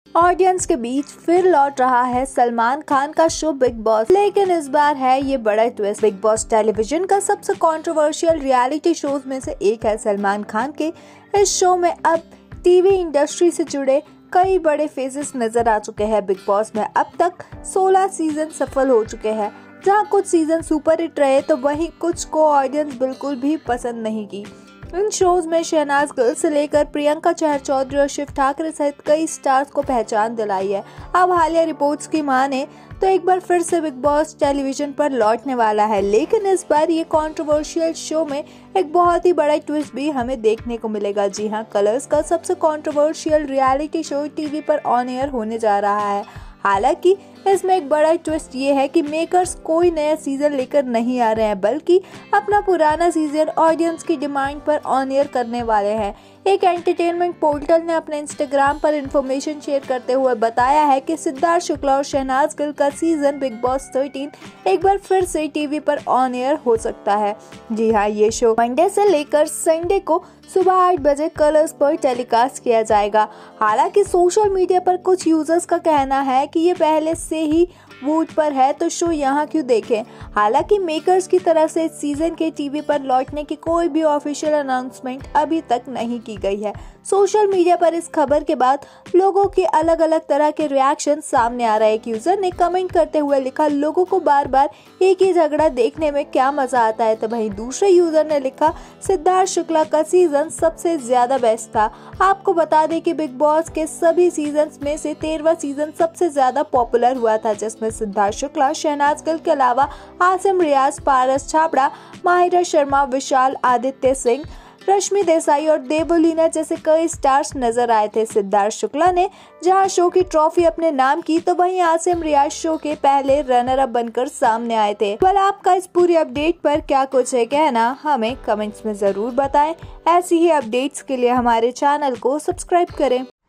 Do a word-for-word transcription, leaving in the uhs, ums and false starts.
Audience के बीच फिर लौट रहा है सलमान खान का शो बिग बॉस, लेकिन इस बार है ये बड़ा ट्विस्ट। बिग बॉस टेलीविजन का सबसे कंट्रोवर्शियल रियलिटी शोज में से एक है। सलमान खान के इस शो में अब टीवी इंडस्ट्री से जुड़े कई बड़े फेसेस नजर आ चुके हैं। बिग बॉस में अब तक सोलह सीजन सफल हो चुके हैं, जहां कुछ सीजन सुपर हिट रहे तो वहीं कुछ को ऑडियंस बिल्कुल भी पसंद नहीं की। इन शोज में शहनाज गिल से लेकर प्रियंका चहर चौधरी और शिव ठाकरे सहित कई स्टार्स को पहचान दिलाई है। अब हालिया रिपोर्ट्स की माने तो एक बार फिर से बिग बॉस टेलीविजन पर लौटने वाला है, लेकिन इस बार ये कंट्रोवर्शियल शो में एक बहुत ही बड़ा ट्विस्ट भी हमें देखने को मिलेगा। जी हाँ, कलर्स का सबसे कंट्रोवर्शियल रियलिटी शो टीवी पर ऑन एयर होने जा रहा है। हालांकि इसमें एक बड़ा ट्विस्ट ये है कि मेकर्स कोई नया सीजन लेकर नहीं आ रहे हैं, बल्कि अपना पुराना सीजन ऑडियंस की डिमांड पर ऑन एयर करने वाले हैं। एक एंटरटेनमेंट पोर्टल ने अपने इंस्टाग्राम पर इंफॉर्मेशन शेयर करते हुए बताया है कि सिद्धार्थ शुक्ला और शहनाज गिल का सीजन बिग बॉस तेरह एक बार फिर से टीवी पर ऑन एयर हो सकता है। जी हाँ, ये शो मंडे से लेकर संडे को सुबह आठ बजे कलर्स पर टेलीकास्ट किया जाएगा। हालांकि सोशल मीडिया पर कुछ यूजर्स का कहना है कि ये पहले से ही वोट पर है, तो शो यहाँ क्यों देखें। हालांकि मेकर्स की तरफ से इस सीजन के टीवी पर लौटने की कोई भी ऑफिशियल अनाउंसमेंट अभी तक नहीं की गई है। सोशल मीडिया पर इस खबर के बाद लोगों के अलग अलग तरह के रिएक्शन सामने आ रहे हैं। एक यूजर ने कमेंट करते हुए लिखा, लोगों को बार बार एक ही झगड़ा देखने में क्या मजा आता है। तो वहीं दूसरे यूजर ने लिखा, सिद्धार्थ शुक्ला का सीजन सबसे ज्यादा बेस्ट था। आपको बता दें कि बिग बॉस के सभी सीजन में से तेरहवां सीजन सबसे ज्यादा पॉपुलर हुआ था, जिसमें सिद्धार्थ शुक्ला, शहनाज गिल के अलावा आसिम रियाज, पारस छाबड़ा, माहिरा शर्मा, विशाल, आदित्य सिंह, रश्मि देसाई और देवोलीना जैसे कई स्टार्स नजर आए थे। सिद्धार्थ शुक्ला ने जहां शो की ट्रॉफी अपने नाम की, तो वहीं आसिम रियाज शो के पहले रनर अप बनकर सामने आए थे। पर आपका इस पूरी अपडेट पर क्या कुछ है कहना, हमें कमेंट्स में जरूर बताएं। ऐसी ही अपडेट्स के लिए हमारे चैनल को सब्सक्राइब करें।